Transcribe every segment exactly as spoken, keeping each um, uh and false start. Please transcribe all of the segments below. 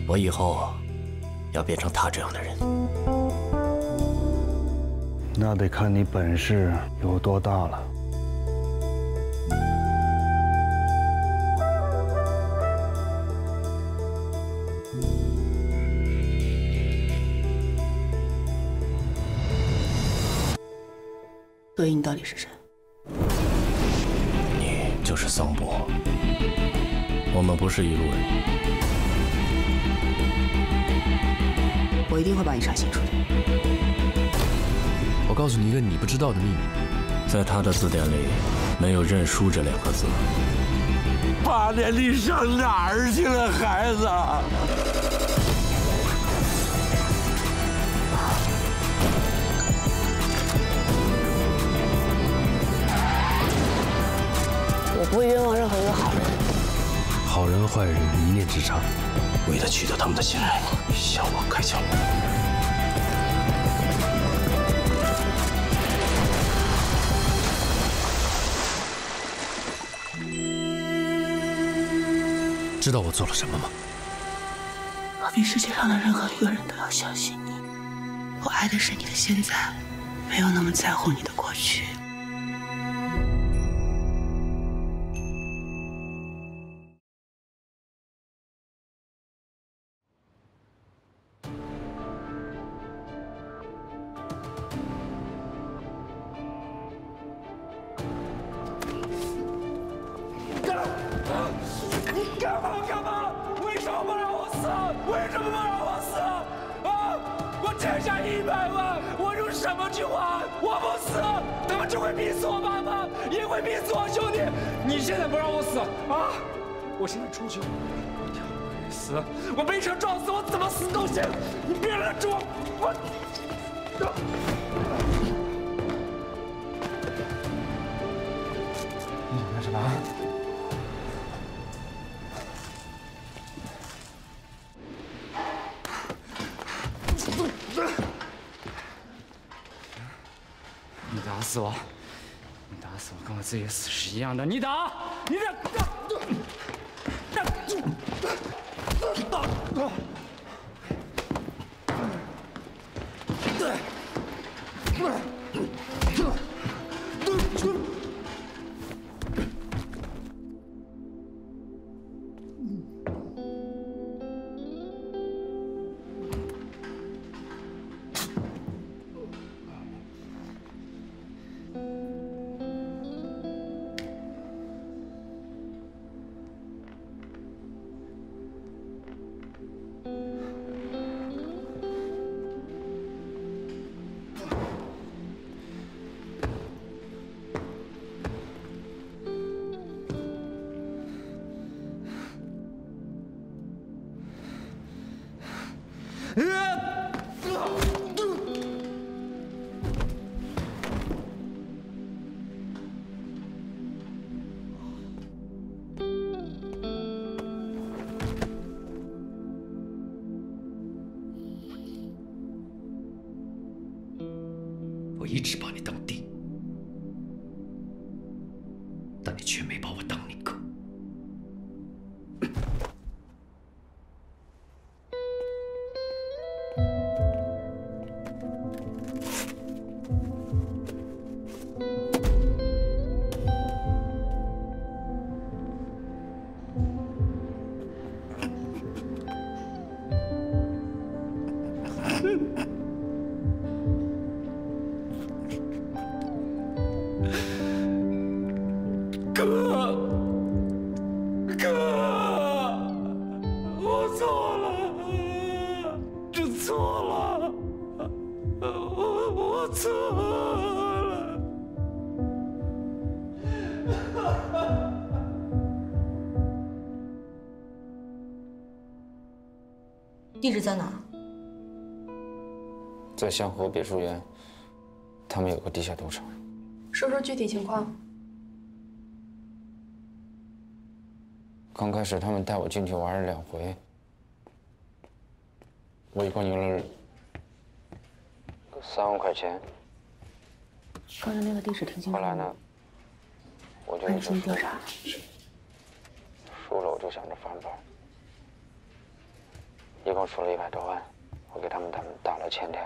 我以后要变成他这样的人。 那得看你本事有多大了。 所以你到底是谁？ 你就是桑博，我们不是一路人。 我一定会把你杀清楚的。 我告诉你一个你不知道的秘密， 在他的字典里没有认输这两个字。 八年你上哪儿去了，孩子？ 我不会冤枉任何一个好人。 好人坏人一念之差。 为了取得他们的信任，向我开枪。 知道我做了什么吗？ 我比世界上的任何一个人都要相信你。我爱的是你的现在，没有那么在乎你的过去。 你干嘛干嘛？为什么不让我死？为什么不让我死？啊！我欠下一百万，我用什么去还？我不死，他们就会逼死我妈妈，也会逼死我兄弟。你现在不让我死啊！我现在出去，我跳会死，我被车撞死，我怎么死都行。你别拦着我，我。你想干什么？你打死我！你打死我，跟我自己死是一样的。你打，你打！ 我一直把你当弟，但你却没把我当你哥。 哥，哥，我错了，真错了，我我错了。 地址在哪儿？ 在香河别墅园，他们有个地下赌场。 说说具体情况。 刚开始他们带我进去玩了两回，我一共赢了三万块钱。 刚才那个地址挺清楚。 后来呢，我就一直调查。 输了我就想着翻本。 一共出了一百多万，我给他们他们打了欠条。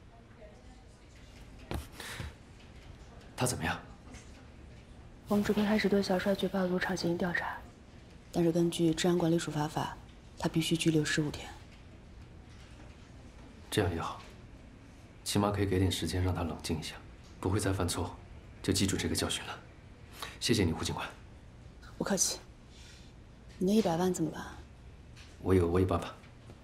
他怎么样？ 我们这边开始对小帅举报的赌场进行调查，但是根据治安管理处罚法，他必须拘留十五天。 这样也好，起码可以给点时间让他冷静一下，不会再犯错，就记住这个教训了。谢谢你，胡警官。 不客气。你那一百万怎么办？ 我有我有办法。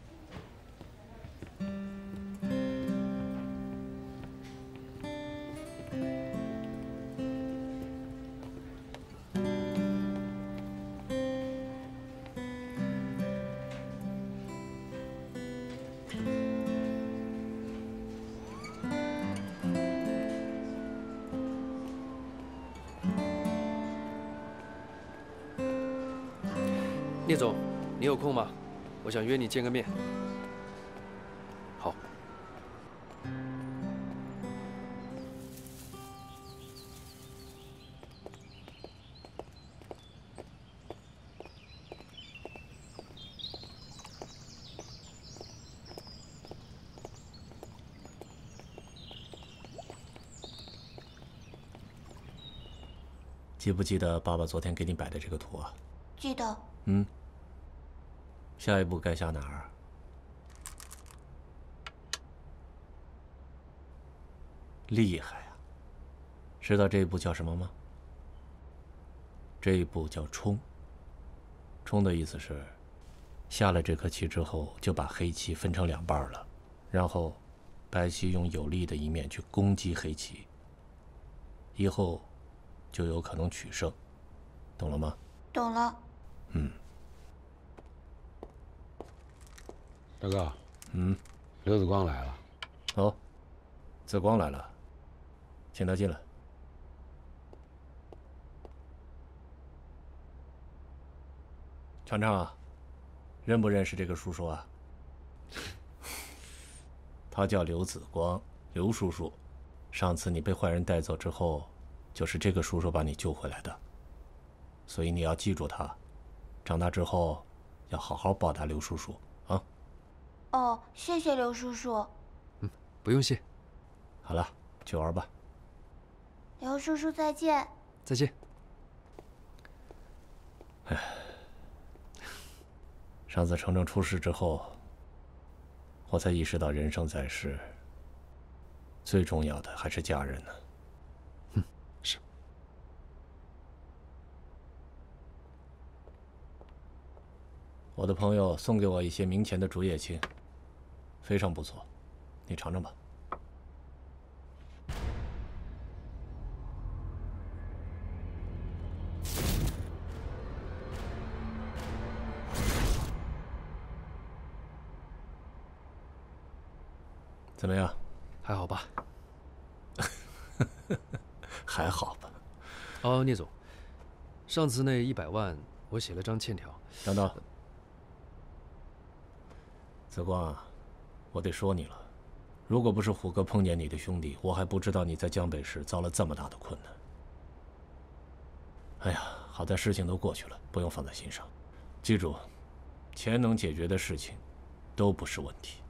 聂总，你有空吗？我想约你见个面。好。 记不记得爸爸昨天给你摆的这个图啊？ 记得。 嗯。下一步该下哪儿？厉害啊！知道这一步叫什么吗？这一步叫冲。冲的意思是，下了这颗棋之后，就把黑棋分成两半了，然后白棋用有利的一面去攻击黑棋，以后就有可能取胜，懂了吗？ 懂了。 嗯。 大哥， 嗯， 刘子光来了。 哦，子光来了，请他进来。船长啊，认不认识这个叔叔啊？他叫刘子光，刘叔叔。上次你被坏人带走之后，就是这个叔叔把你救回来的，所以你要记住他，长大之后要好好报答刘叔叔啊。 哦，谢谢刘叔叔。 嗯，不用谢。 好了，去玩吧。 刘叔叔再见。 再见。 哎，上次程程出事之后，我才意识到人生在世，最重要的还是家人呢。 嗯，是。 我的朋友送给我一些明前的竹叶青，非常不错，你尝尝吧。怎么样？ 还好吧？ 还好吧？ 哦，聂总，上次那一百万，我写了张欠条。 等等。子光啊，我得说你了，如果不是虎哥碰见你的兄弟，我还不知道你在江北市遭了这么大的困难。哎呀，好在事情都过去了，不用放在心上。记住，钱能解决的事情，都不是问题。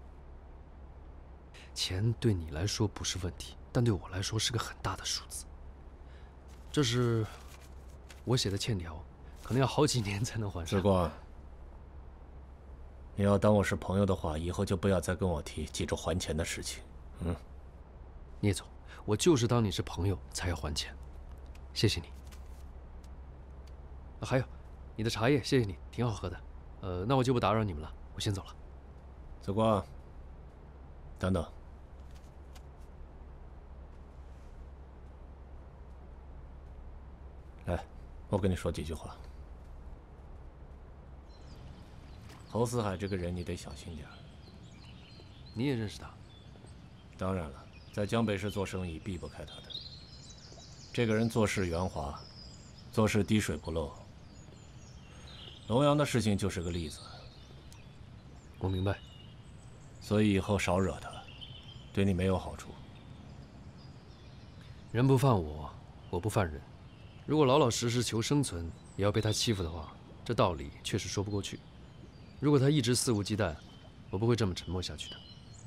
钱对你来说不是问题，但对我来说是个很大的数字。这是我写的欠条，可能要好几年才能还上。 子光。你要当我是朋友的话，以后就不要再跟我提记住还钱的事情。嗯， 聂总，我就是当你是朋友才要还钱，谢谢你。啊，还有，你的茶叶，谢谢你，挺好喝的。呃，那我就不打扰你们了，我先走了。 子光，等等，来，我跟你说几句话。侯四海这个人，你得小心点。 你也认识他？ 当然了，在江北市做生意避不开他的。这个人做事圆滑，做事滴水不漏。龙阳的事情就是个例子。 我明白。 所以以后少惹他，对你没有好处。 人不犯我，我不犯人。如果老老实实求生存，也要被他欺负的话，这道理确实说不过去。如果他一直肆无忌惮， 我不会这么沉默下去的。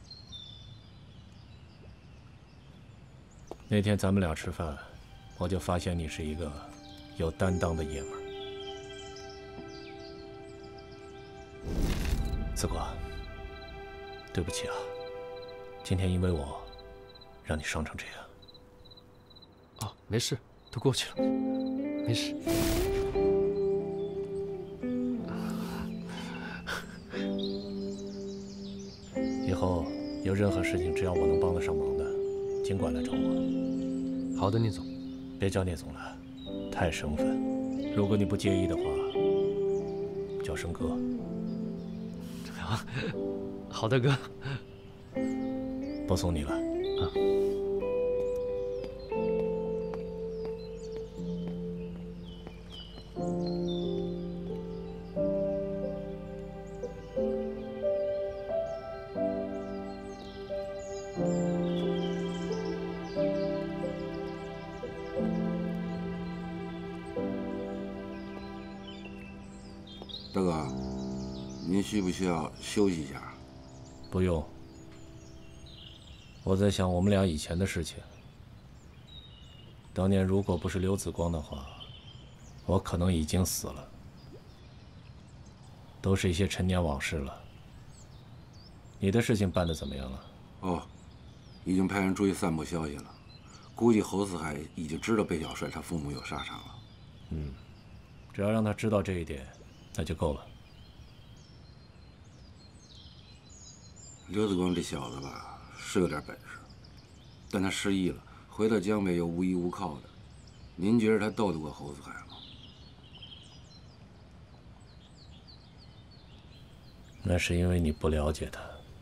那天咱们俩吃饭，我就发现你是一个有担当的爷们儿。子光，对不起啊，今天因为我让你伤成这样。 哦，没事，都过去了，没事。 以后有任何事情，只要我能帮得上忙的，尽管来找我。 好的，聂总。 别叫聂总了，太生分。如果你不介意的话，叫声哥。 好的，哥。 不送你了。 啊。 大哥，您需不需要休息一下？ 不用。我在想我们俩以前的事情。当年如果不是刘子光的话，我可能已经死了。都是一些陈年往事了。你的事情办得怎么样了？ 哦，已经派人出去散布消息了。估计侯四海已经知道贝小帅他父母有沙场了。 嗯，只要让他知道这一点，那就够了。 刘子光这小子吧，是有点本事，但他失忆了，回到江北又无依无靠的。您觉得他斗得过侯四海吗？ 那是因为你不了解他。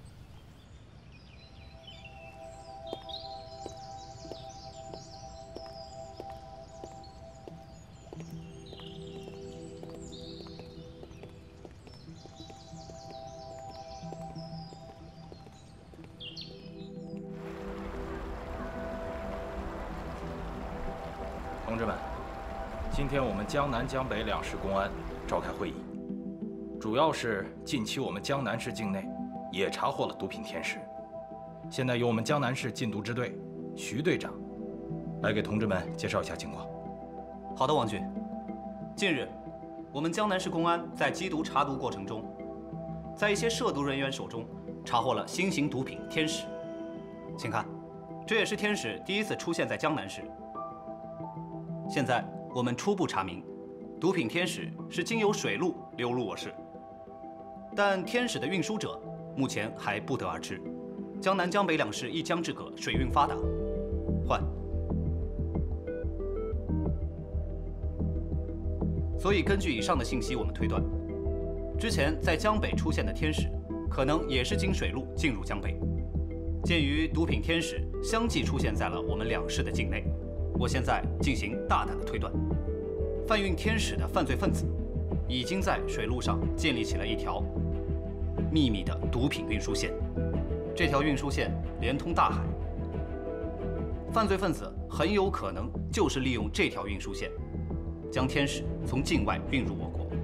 同志们，今天我们江南、江北两市公安召开会议，主要是近期我们江南市境内也查获了毒品天使。现在由我们江南市禁毒支队徐队长来给同志们介绍一下情况。 好的，王局。近日，我们江南市公安在缉毒查毒过程中，在一些涉毒人员手中查获了新型毒品天使。请看，这也是天使第一次出现在江南市。现在我们初步查明，毒品天使是经由水路流入我市，但天使的运输者目前还不得而知。江南、江北两市一江之隔，水运发达。换。所以根据以上的信息，我们推断，之前在江北出现的天使，可能也是经水路进入江北。鉴于毒品天使相继出现在了我们两市的境内，我现在进行大胆的推断，贩运天使的犯罪分子已经在水路上建立起了一条秘密的毒品运输线。这条运输线连通大海，犯罪分子很有可能就是利用这条运输线，将天使从境外运入我国。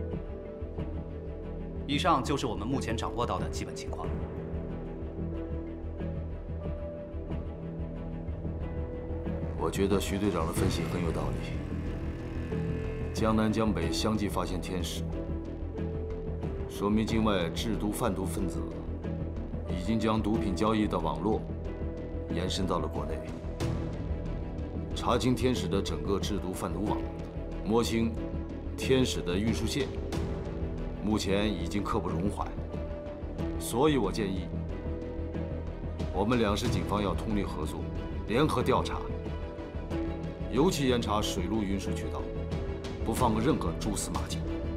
以上就是我们目前掌握到的基本情况。 我觉得徐队长的分析很有道理。江南、江北相继发现天使，说明境外制毒贩毒分子已经将毒品交易的网络延伸到了国内。查清天使的整个制毒贩毒网，摸清天使的运输线，目前已经刻不容缓。所以我建议，我们两市警方要通力合作，联合调查。尤其严查水路运输渠道，不放过任何蛛丝马迹，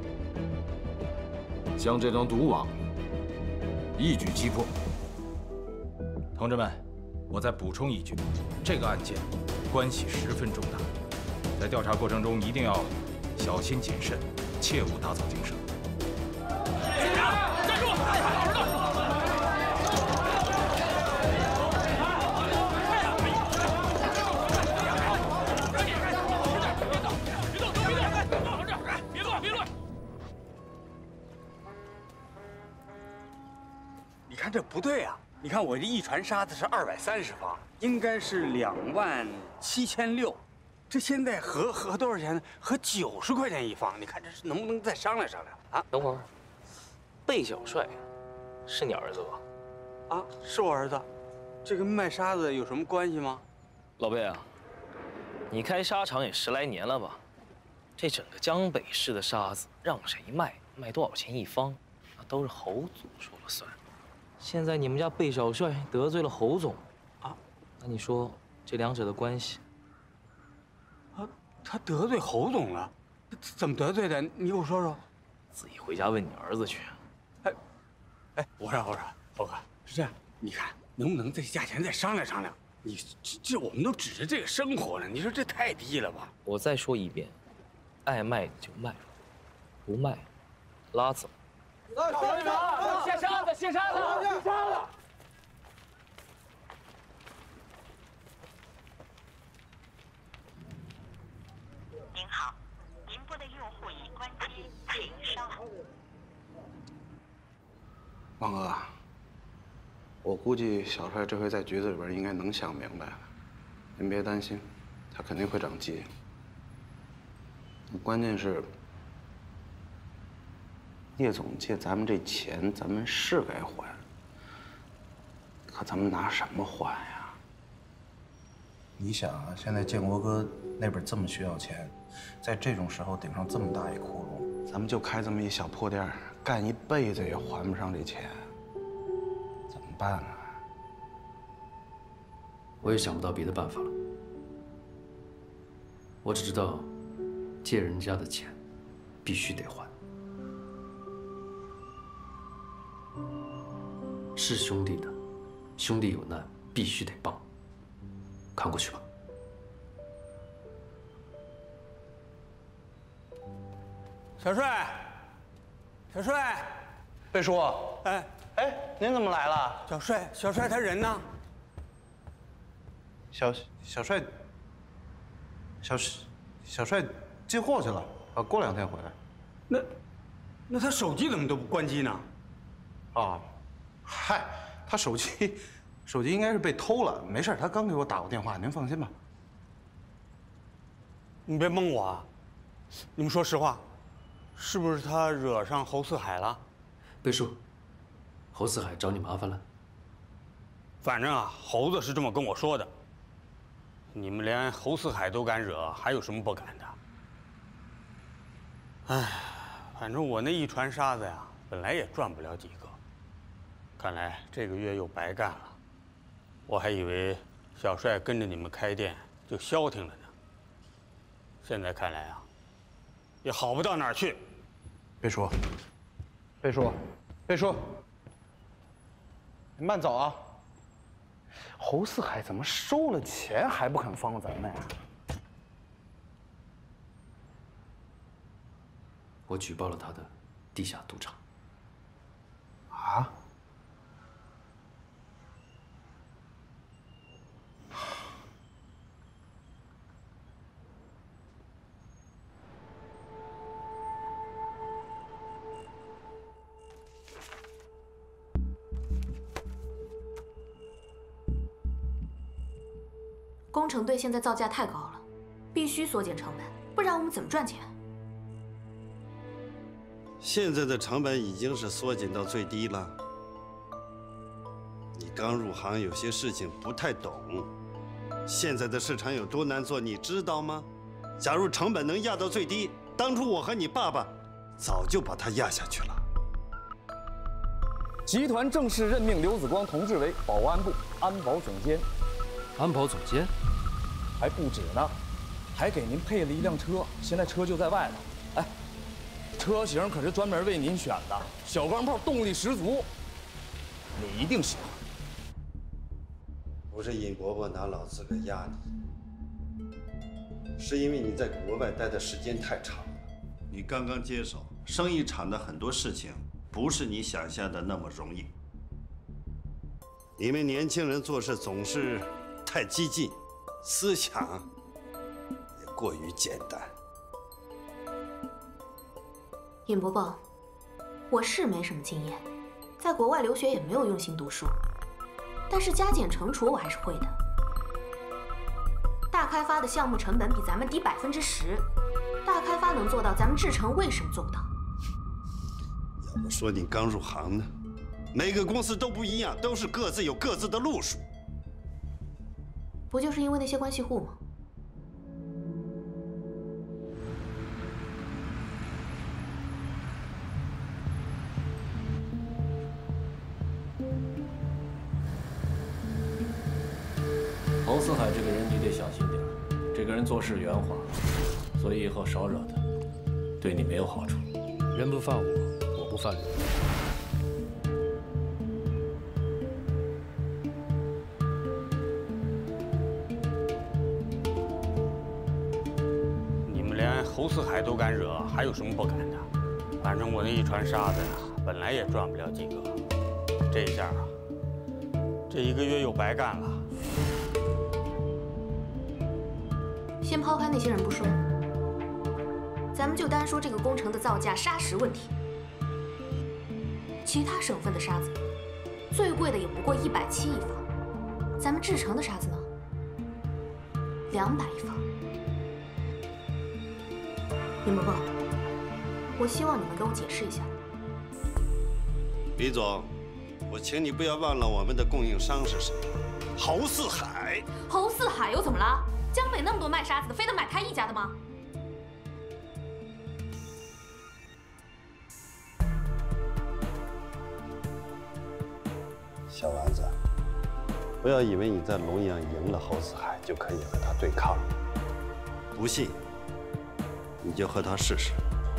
将这张毒网一举击破。 同志们，我再补充一句，这个案件关系十分重大，在调查过程中一定要小心谨慎，切勿打草惊蛇。 警察，站住！ 看这不对啊！你看我这一船沙子是二百三十方，应该是两万七千六，这现在合合多少钱呢？合九十块钱一方。你看这是能不能再商量商量啊？ 等会儿，贝小帅是你儿子吧？ 啊，是我儿子，这跟卖沙子有什么关系吗？ 老贝啊，你开沙场也十来年了吧？这整个江北市的沙子让谁卖，卖多少钱一方，那都是侯总说了算。现在你们家贝小帅得罪了侯总，啊，那你说这两者的关系？ 啊，他得罪侯总了？怎么得罪的？你给我说说。 自己回家问你儿子去。 哎，哎，我说我说，侯哥是这样，你看能不能这价钱再商量商量？你这这我们都指着这个生活呢，你说这太低了吧？ 我再说一遍，爱卖就卖，不卖，拉走。 队长，卸沙子，卸沙子，卸沙子。 您好，您拨的用户已关机，请稍后。 王哥，我估计小帅这回在局子里边应该能想明白了，您别担心，他肯定会长记性。关键是，叶总借咱们这钱，咱们是该还，可咱们拿什么还呀？你想啊，现在建国哥那边这么需要钱，在这种时候顶上这么大一窟窿，咱们就开这么一小破店，干一辈子也还不上这钱，怎么办啊？ 我也想不到别的办法了。我只知道，借人家的钱，必须得还。是兄弟的，兄弟有难必须得帮。看过去吧。 小帅，小帅， 贝叔， 哎哎，您怎么来了？ 小帅，小帅他人呢？ 小小帅，小小帅进货去了，啊，过两天回来。 那那他手机怎么都不关机呢？ 啊，嗨，他手机手机应该是被偷了，没事，他刚给我打过电话，您放心吧。 你别蒙我啊！你们说实话，是不是他惹上侯四海了？ 贝叔，侯四海找你麻烦了？ 反正啊，猴子是这么跟我说的。你们连侯四海都敢惹，还有什么不敢的？哎，反正我那一船沙子呀，本来也赚不了几个，看来这个月又白干了。我还以为小帅跟着你们开店就消停了呢，现在看来啊，也好不到哪儿去。 贝叔，贝叔，贝叔，你慢走啊！侯四海怎么收了钱还不肯放咱们呀？ 我举报了他的地下赌场。 啊？ 工程队现在造价太高了，必须缩减成本，不然我们怎么赚钱？ 现在的成本已经是缩减到最低了。你刚入行，有些事情不太懂。现在的市场有多难做，你知道吗？假如成本能压到最低，当初我和你爸爸早就把它压下去了。 集团正式任命刘子光同志为保安部安保总监。 安保总监？ 还不止呢，还给您配了一辆车，现在车就在外头。哎，车型可是专门为您选的，小钢炮动力十足，你一定喜欢。 不是尹伯伯拿老资格压你，是因为你在国外待的时间太长了。你刚刚接手生意场的很多事情，不是你想象的那么容易。你们年轻人做事总是太激进，思想也过于简单。 尹伯伯，我是没什么经验， 在国外留学也没有用心读书，但是加减乘除我还是会的。大开发的项目成本比咱们低百分之十，大开发能做到，咱们制程为什么做不到？ 要不说你刚入行呢，每个公司都不一样，都是各自有各自的路数。 不就是因为那些关系户吗？ 侯四海这个人你得小心点，这个人做事圆滑，所以以后少惹他，对你没有好处。 人不犯我，我不犯人。 你们连侯四海都敢惹，还有什么不敢的？反正我那一船沙子呀，本来也赚不了几个，这一下啊，这一个月又白干了。 先抛开那些人不说，咱们就单说这个工程的造价砂石问题。其他省份的沙子，最贵的也不过一百七一方，咱们制成的沙子呢，两百一方。林伯伯，我希望你能给我解释一下。 李总，我请你不要忘了我们的供应商是谁，侯四海。 侯四海又怎么了？ 江北那么多卖沙子的，非得买他一家的吗？ 小丸子，不要以为你在龙阳赢了侯四海就可以和他对抗，不信你就和他试试。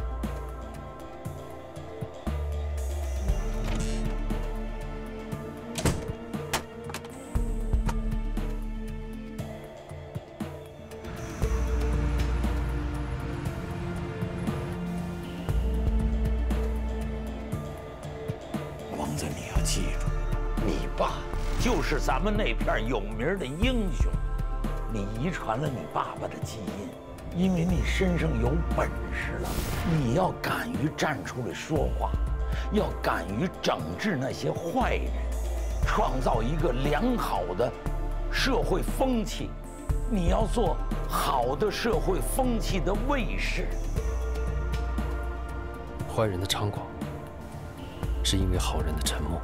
就是咱们那片有名的英雄，你遗传了你爸爸的基因，因为你身上有本事了，你要敢于站出来说话，要敢于整治那些坏人，创造一个良好的社会风气。你要做好的社会风气的卫士。 坏人的猖狂，是因为好人的沉默。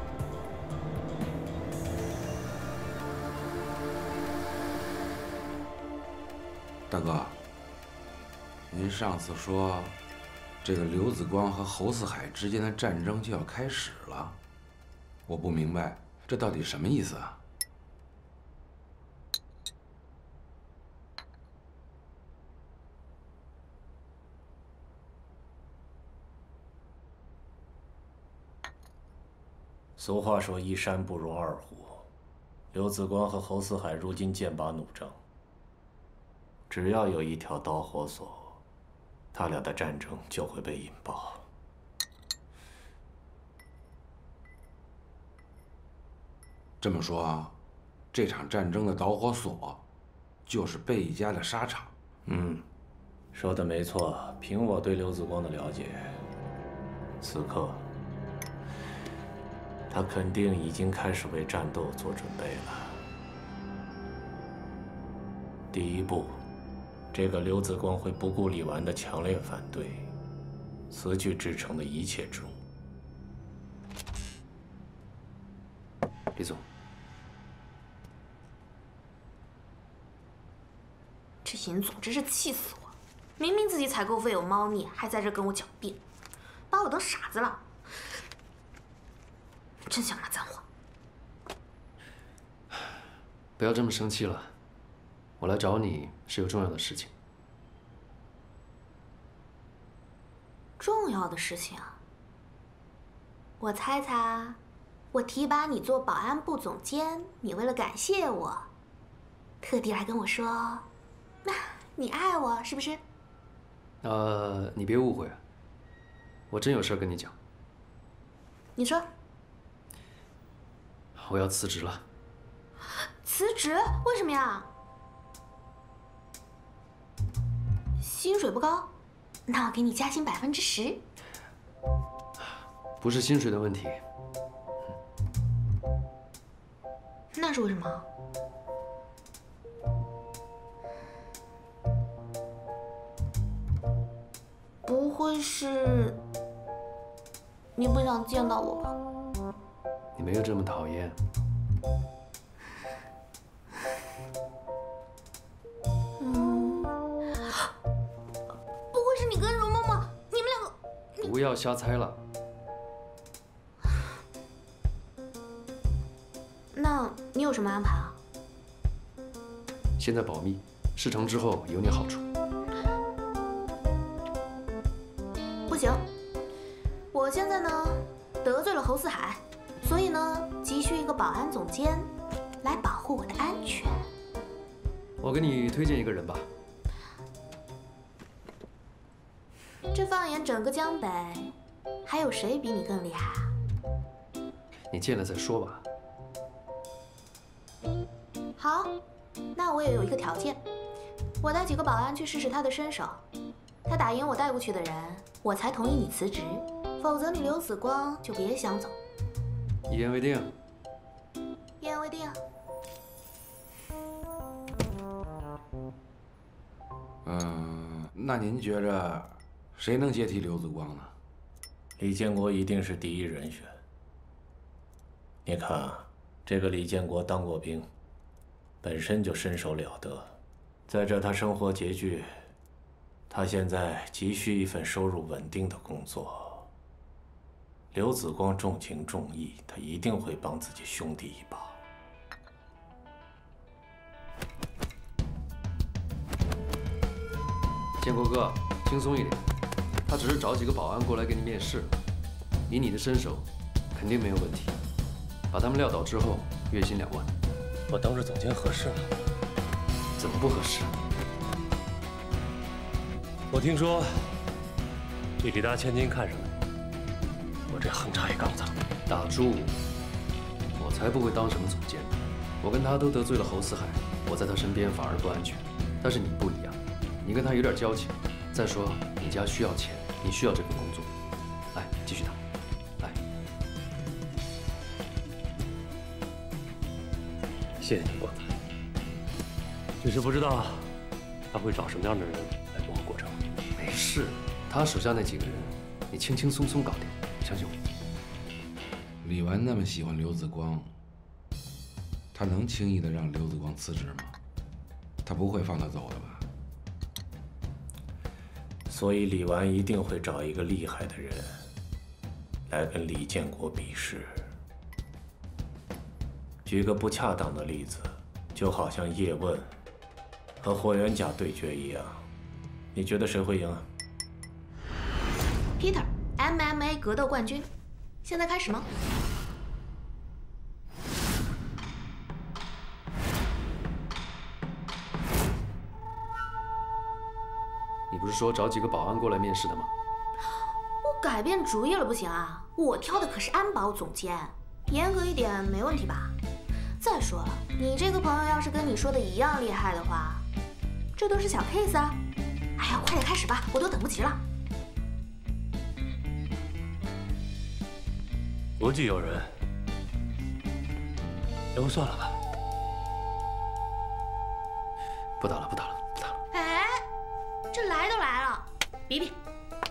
大哥，您上次说，这个刘子光和侯四海之间的战争就要开始了，我不明白这到底什么意思啊？ 俗话说一山不容二虎，刘子光和侯四海如今剑拔弩张。 只要有一条导火索，他俩的战争就会被引爆。 这么说啊，这场战争的导火索就是贝家的沙场。 嗯，说的没错。凭我对刘子光的了解，此刻他肯定已经开始为战斗做准备了。第一步。 这个刘子光会不顾李纨的强烈反对，辞去制成的一切职务。 李总， 这尹总真是气死我！明明自己采购费有猫腻，还在这跟我狡辩，把我当傻子了。真想骂脏话！ 不要这么生气了。 我来找你是有重要的事情。 重要的事情啊！我猜猜，我提拔你做保安部总监，你为了感谢我，特地来跟我说，你爱我是不是？ 呃，你别误会，我真有事跟你讲。 你说。 我要辞职了。 辞职？为什么呀？ 薪水不高，那我给你加薪百分之十。 不是薪水的问题， 那是为什么？不会是你不想见到我吧？ 你没有这么讨厌。 嗯，不会是你跟容嬷嬷，你们两个？ 不要瞎猜了。 那你有什么安排啊？ 现在保密，事成之后有你好处。 不行，我现在呢得罪了侯四海，所以呢急需一个保安总监来保护我的安全。 我给你推荐一个人吧。 这放眼整个江北，还有谁比你更厉害啊？ 你见了再说吧。 好，那我也有一个条件，我带几个保安去试试他的身手，他打赢我带过去的人，我才同意你辞职，否则你刘子光就别想走。 一言为定。 一言为定。 嗯，那您觉着谁能接替刘子光呢？ 李建国一定是第一人选。你看啊，这个李建国当过兵，本身就身手了得，再者他生活拮据，他现在急需一份收入稳定的工作。刘子光重情重义，他一定会帮自己兄弟一把。 建国哥，轻松一点，他只是找几个保安过来给你面试，以你的身手，肯定没有问题。把他们撂倒之后，月薪两万。 我当着总监合适啊？ 怎么不合适？ 我听说你李大千金看上了我这横插一杠子。 大柱，我才不会当什么总监。我跟他都得罪了侯四海，我在他身边反而不安全。但是你不一样，你跟他有点交情。再说你家需要钱，你需要这份工作。来，继续打。来， 谢谢你，国子。只是不知道他会找什么样的人来跟我过程。 没事，他手下那几个人，你轻轻松松搞定，相信我。 李纨那么喜欢刘子光，他能轻易的让刘子光辞职吗？他不会放他走的吧？ 所以李纨一定会找一个厉害的人来跟李建国比试。举个不恰当的例子，就好像叶问和霍元甲对决一样，你觉得谁会赢啊 ？Peter M M A 格斗冠军，现在开始吗？ 你不是说找几个保安过来面试的吗？ 我改变主意了，不行啊！我挑的可是安保总监，严格一点没问题吧？再说了，你这个朋友要是跟你说的一样厉害的话，这都是小 case 啊！哎呀，快点开始吧，我都等不及了。 无忌有人，要不算了吧？ 不打了，不打了，不打了。 哎，这来都来了，比比。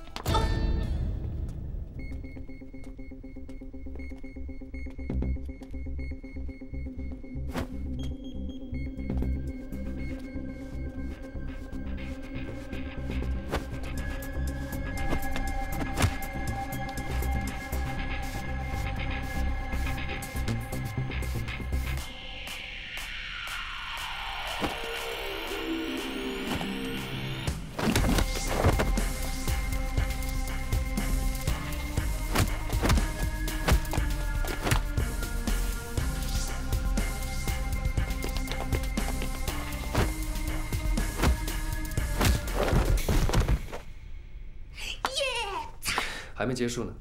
还没结束呢。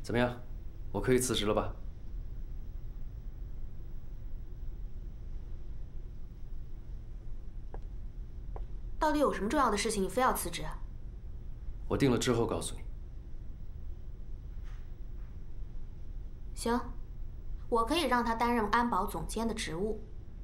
怎么样？我可以辞职了吧？ 到底有什么重要的事情你非要辞职？ 我定了之后告诉你。 行，我可以让他担任安保总监的职务。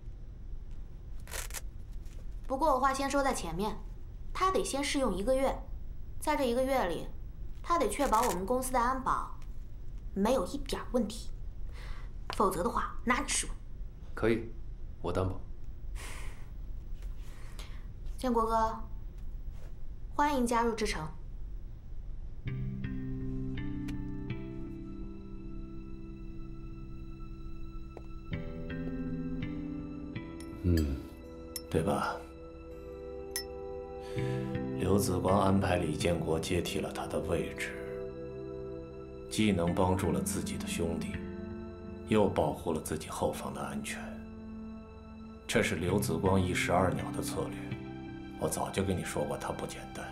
不过我话先说在前面，他得先试用一个月，在这一个月里，他得确保我们公司的安保没有一点问题，否则的话拿你说。 可以，我担保。 建国哥，欢迎加入志成。 嗯，对吧？刘子光安排李建国接替了他的位置，既能帮助了自己的兄弟，又保护了自己后方的安全。这是刘子光一石二鸟的策略。我早就跟你说过，他不简单。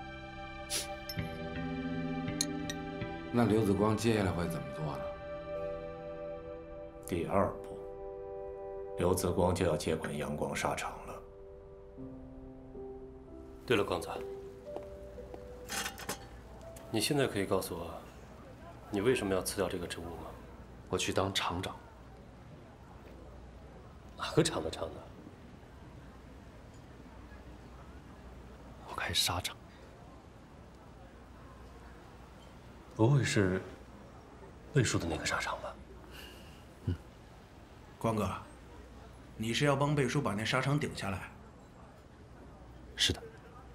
那刘子光接下来会怎么做呢？ 第二步，刘子光就要接管阳光纱厂了。 对了，光子，你现在可以告诉我，你为什么要辞掉这个职务吗？ 我去当厂长。 哪个厂的厂长？ 我开纱厂。 不会是魏叔的那个纱厂吧？ 嗯。光哥，你是要帮贝叔把那纱厂顶下来？ 是的。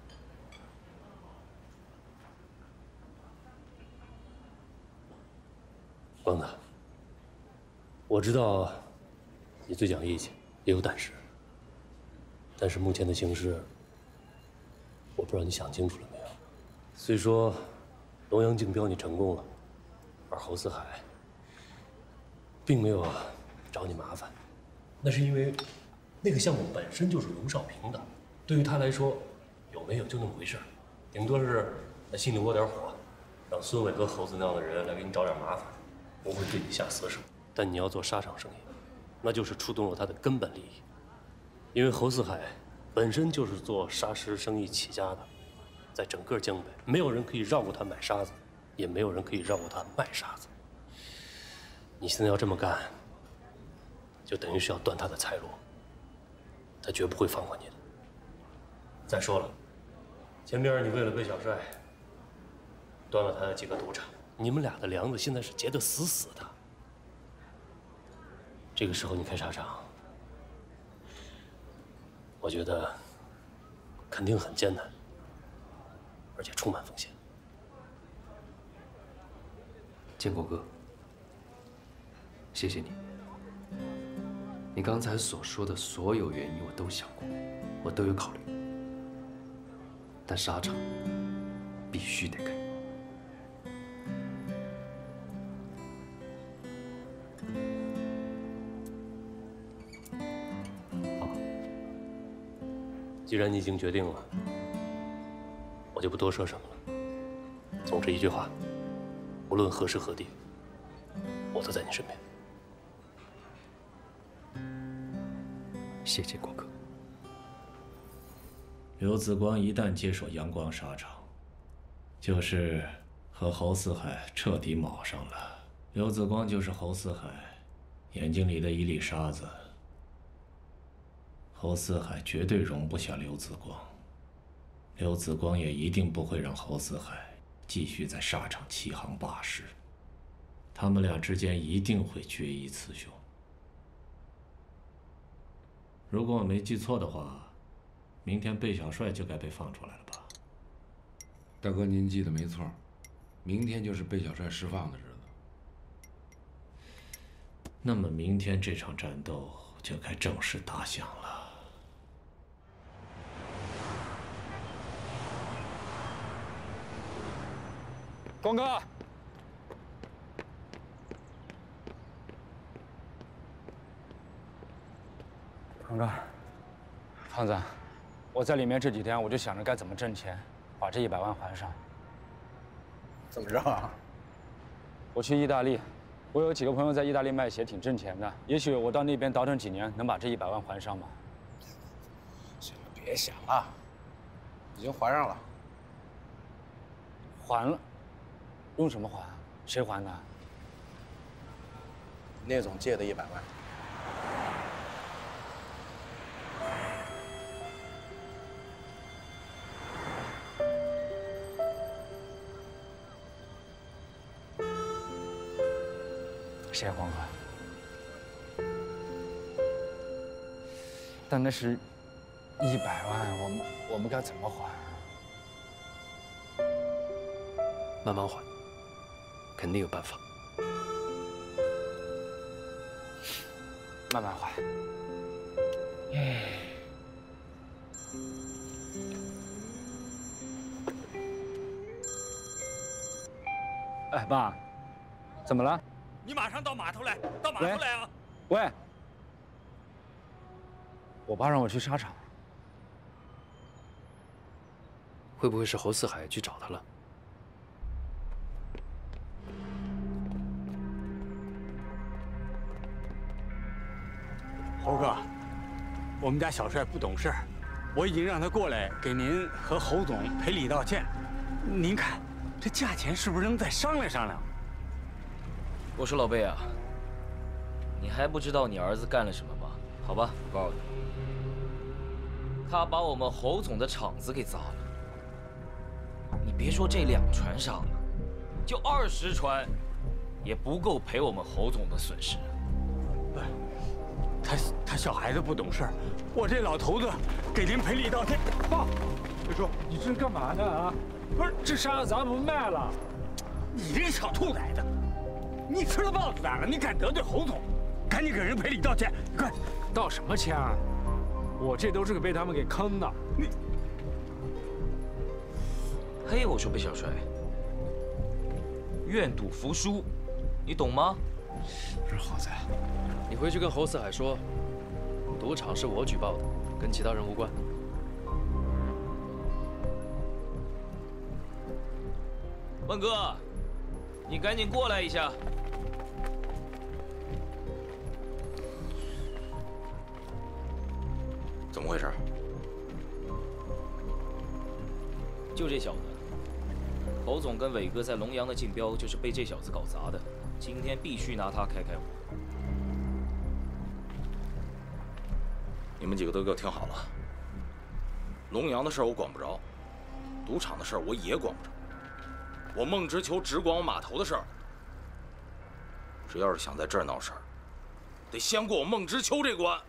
光子，我知道你最讲义气，也有胆识，但是目前的形势，我不知道你想清楚了没有。虽说龙阳竞标你成功了，而侯四海并没有找你麻烦，那是因为那个项目本身就是龙少平的，对于他来说，有没有就那么回事，顶多是在心里窝点火，让孙伟和猴子那样的人来给你找点麻烦，不会对你下死手。但你要做纱厂生意，那就是触动了他的根本利益，因为侯四海本身就是做纱织生意起家的，在整个江北，没有人可以绕过他买沙子，也没有人可以绕过他卖沙子。你现在要这么干，就等于是要断他的财路，他绝不会放过你的。再说了，前边你为了贝小帅端了他的几个赌场，你们俩的梁子现在是结得死死的。这个时候你开纱厂，我觉得肯定很艰难，而且充满风险。 建国哥，谢谢你。你刚才所说的所有原因我都想过，我都有考虑，但纱厂必须得开。 既然你已经决定了，我就不多说什么了。总之一句话，无论何时何地，我都在你身边。 谢谢国哥。 刘子光一旦接手阳光纱厂，就是和侯四海彻底卯上了。刘子光就是侯四海眼睛里的一粒沙子。侯四海绝对容不下刘子光，刘子光也一定不会让侯四海继续在纱厂欺行霸市，他们俩之间一定会决一雌雄。如果我没记错的话，明天贝小帅就该被放出来了吧？ 大哥，您记得没错，明天就是贝小帅释放的日子。 那么明天这场战斗就该正式打响了。 光哥，光哥，胖子，我在里面这几天，我就想着该怎么挣钱，把这一百万还上。 怎么着啊？ 我去意大利，我有几个朋友在意大利卖鞋，挺挣钱的。也许我到那边倒腾几年，能把这一百万还上吧。 行了，别想了，已经还上了。 还了？用什么还？谁还的？ 聂总借的一百万。 谁还款？但那是一百万，我们我们该怎么还？ 慢慢还，肯定有办法。 慢慢还。嗯。哎，爸，怎么了？ 你马上到码头来，到码头来啊！ 喂，我爸让我去沙场。 会不会是侯四海去找他了？ 侯哥，我们家小帅不懂事儿，我已经让他过来给您和侯总赔礼道歉。您看，这价钱是不是能再商量商量？ 我说老贝啊，你还不知道你儿子干了什么吗？好吧，我告诉你，他把我们侯总的厂子给砸了。你别说这两船上了，就二十船，也不够赔我们侯总的损失。 不，他他小孩子不懂事儿，我这老头子给您赔礼道歉。爸， 别说，你这是干嘛呢啊？不是，这沙子咱们卖了。 你这个小兔崽子！你吃了豹子胆了！你敢得罪侯总，赶紧给人赔礼道歉！快， 道什么歉啊？我这都是个被他们给坑的。你， 嘿，我说贝小帅，愿赌服输，你懂吗？ 不是猴子， 你回去跟侯四海说，赌场是我举报的，跟其他人无关。 万哥，你赶紧过来一下。 怎么回事？ 就这小子，侯总跟伟哥在龙阳的竞标就是被这小子搞砸的，今天必须拿他开开火。 你们几个都给我听好了，龙阳的事儿我管不着，赌场的事儿我也管不着。我孟直球只管我码头的事儿。这要是想在这儿闹事儿，得先过我孟直球这关。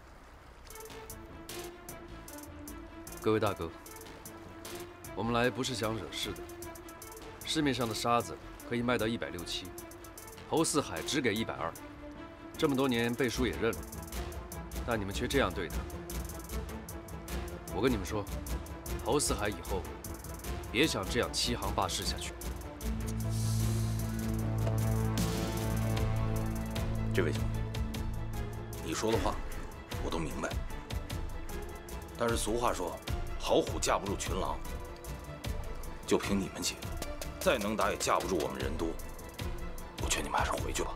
各位大哥，我们来不是想惹事的。市面上的沙子可以卖到一百六七，侯四海只给一百二，这么多年背书也认了，但你们却这样对他。我跟你们说，侯四海以后别想这样欺行霸市下去。 这位兄弟，你说的话我都明白，但是俗话说，好虎架不住群狼。就凭你们几个，再能打也架不住我们人多。我劝你们还是回去吧。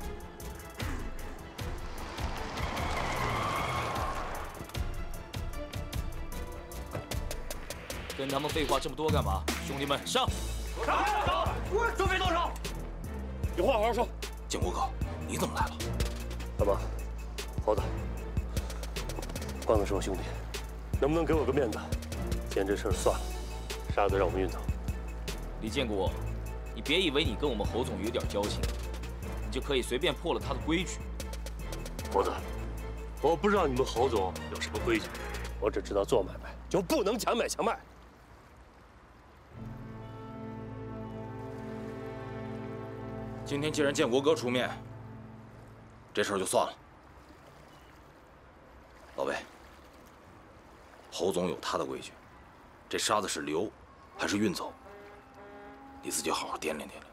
跟他们废话这么多干嘛？兄弟们，上！ 上！上！准备动手！有话好好说。 建国哥，你怎么来了？ 大妈，猴子，光子是我兄弟，能不能给我个面子？今天这事儿算了，沙子让我们运走。 李建国，你别以为你跟我们侯总有点交情，你就可以随便破了他的规矩。 猴子，我不知道你们侯总有什么规矩，我只知道做买卖就不能强买强卖。 今天既然建国哥出面，这事儿就算了。老魏，侯总有他的规矩，这沙子是留还是运走，你自己好好掂量掂量。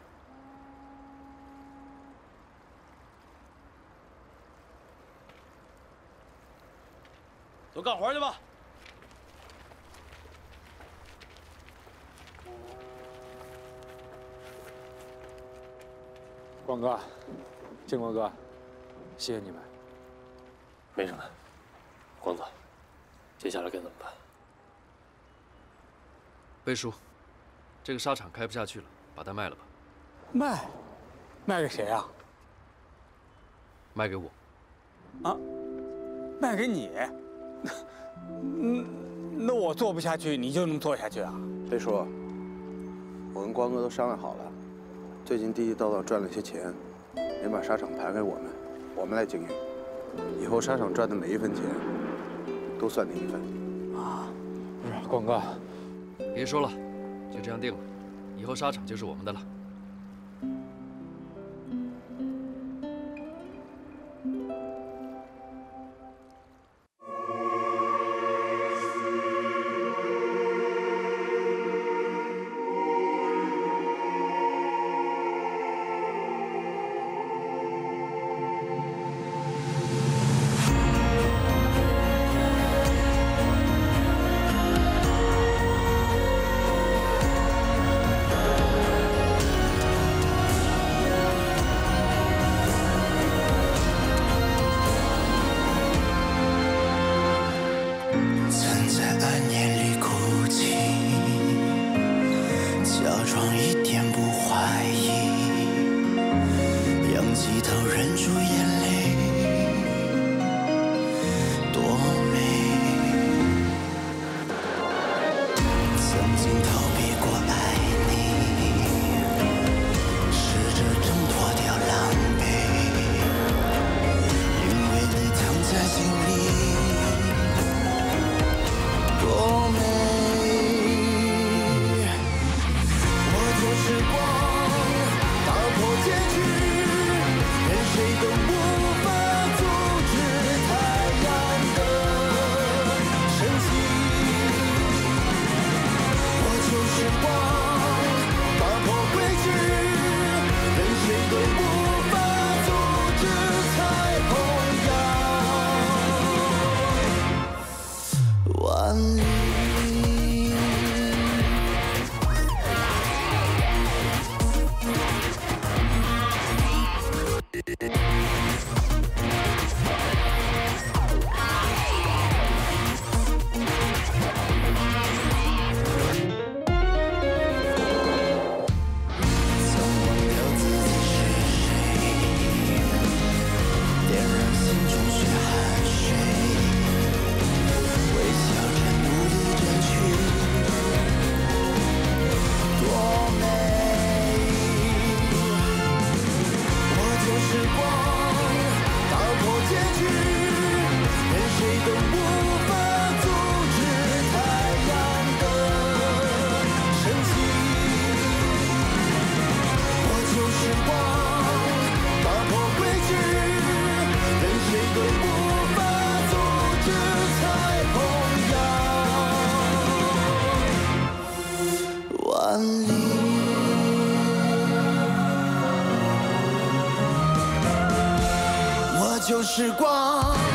都干活去吧。 光哥，建国哥，谢谢你们。 没什么，光子，接下来该怎么办？ 背叔，这个纱厂开不下去了，把它卖了吧。 卖？卖给谁啊？ 卖给我。 啊？卖给你？嗯，那我做不下去，你就能做下去啊？ 别说，我跟光哥都商量好了，最近地地道道赚了些钱，您把纱厂盘给我们，我们来经营。以后纱厂赚的每一分钱，都算您一份。 啊，不是，光哥， 别说了，就这样定了，以后纱厂就是我们的了。 就是光。